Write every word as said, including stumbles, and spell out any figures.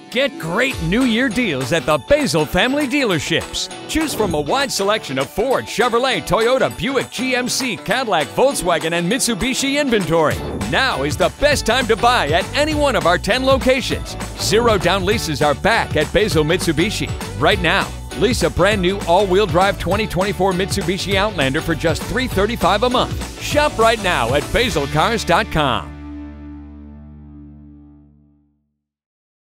Get great New Year deals at the Basil Family Dealerships. Choose from a wide selection of Ford, Chevrolet, Toyota, Buick, G M C, Cadillac, Volkswagen, and Mitsubishi inventory. Now is the best time to buy at any one of our ten locations. Zero down leases are back at Basil Mitsubishi. Right now, lease a brand new all-wheel drive twenty twenty-four Mitsubishi Outlander for just three hundred thirty-five dollars a month. Shop right now at basil cars dot com.